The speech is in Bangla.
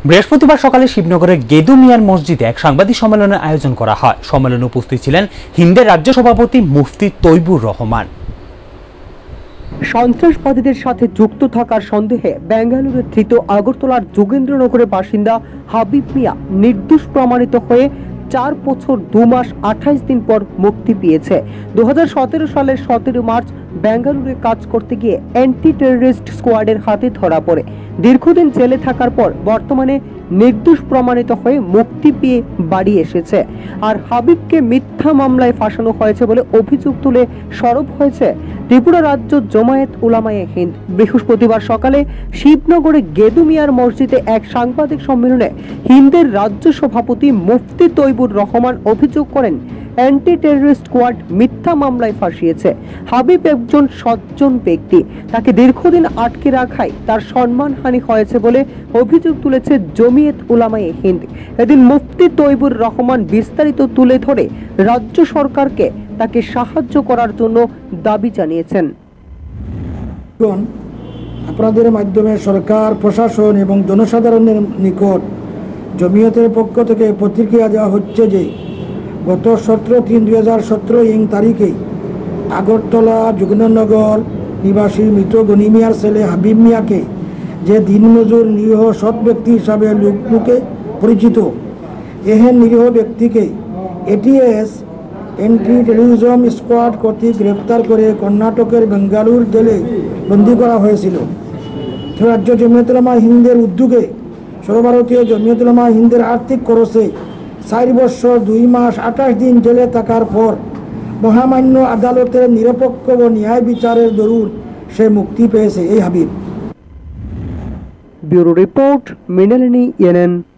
বৃহস্পতিবার সকালে শিবনগরের গেদু মিয়ার মসজিদে এক সাংবাদিক সম্মেলনের আয়োজন করা হয়। সম্মেলনে উপস্থিত ছিলেন হিন্দের রাজ্য সভাপতি মুফতি তৈবুর রহমান। সন্ত্রাসবাদীদের সাথে যুক্ত থাকার সন্দেহে বেঙ্গালুরুর ধৃত আগরতলার যোগেন্দ্রনগরের বাসিন্দা হাবিব মিয়া নির্দোষ প্রমাণিত হয়ে 4 বছর 2 মাস 28 দিন পর মুক্তি পেয়েছে। 2017 সালের 17 মার্চ বেঙ্গালুরুতে কাজ করতে গিয়ে অ্যান্টি টেররিস্ট স্কোয়াডের হাতে ধরা পড়ে দীর্ঘদিন জেলে থাকার পর বর্তমানে নির্দোষ প্রমাণিত হয়ে মুক্তি পেয়ে বাড়ি এসেছে। আর হাবিবকে মিথ্যা মামলায় ফাঁসানো হয়েছে বলে অভিযোগ তুলে সরব হয়েছে ত্রিপুরা রাজ্য জমায়েত উলামায়ে হিন্দ। বৃহস্পতিবার সকালে শিবনগরে গেদু মিয়ার মসজিদে এক সাংবাদিক সম্মেলনে হিন্দের রাজ্য সভাপতি মুফতি তৈবুর রহমান অভিযোগ করেন অ্যান্টি টেররিস্ট স্কোয়াড মিথ্যা মামলায় ফাঁসিয়েছে। হাবিব একজন সজ্জন ব্যক্তি, তাকে দীর্ঘদিন আটকে রাখায় তার সম্মানহানি হয়েছে বলে অভিযোগ তুলেছে জমিয়ত উলামায়ে হিন্দ। এদিন মুফতি তৈবুর রহমান বিস্তারিত তুলে ধরে রাজ্য সরকারকে তাকে সাহায্য করার জন্য দাবি জানিয়েছেন। আপনাদের মাধ্যমে সরকার, প্রশাসন এবং জনসাধারণের নিকট জমিয়তের পক্ষ থেকে প্রতিক্রিয়া দেওয়া হচ্ছে যে গত 17/3/2017 তারিখে আগরতলা যোগেন্দ্রনগর নিবাসী মৃত গনি মিয়ার ছেলে হাবিব মিয়াকে, যে দিনমজুর নিরীহ সৎ ব্যক্তি হিসাবে লোকে পরিচিত, এহেন নিরীহ ব্যক্তিকে এটিএস অ্যান্টি টেররিজম স্কোয়াড কর্তৃক গ্রেফতার করে কর্ণাটকের বেঙ্গালুরু জেলে বন্দী করা হয়েছিল। রাজ্য জমিয়ত উলামা হিন্দের উদ্যোগে সর্বভারতীয় জমিয়ত উলামা হিন্দের আর্থিক খরচে 4 বছর 2 মাস 28 দিন জেলে থাকার পর মহামান্য আদালতের নিরপেক্ষ ও ন্যায় বিচারের দরুন সে মুক্তি পেয়েছে এই Habib. Bureau report, Mrinalini, NN.